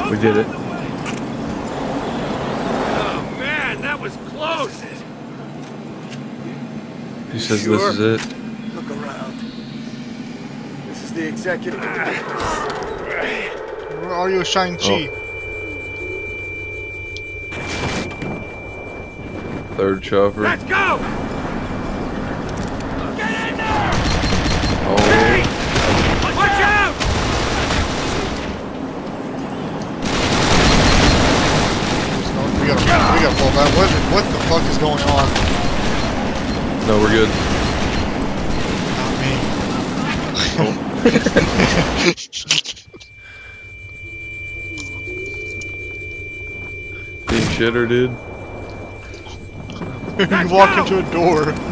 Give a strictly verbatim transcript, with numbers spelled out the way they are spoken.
We did it. Oh man, that was close. He says Sure. this is it. Look around. This is the executive. Where are you, Shang-Chi? Oh. Third chopper. Let's go! Get in there! Oh. Hey! Watch out! We gotta, we gotta pull back. What, what the fuck is going on? No, we're good. Not me. Being shitter, dude. You walk into a door.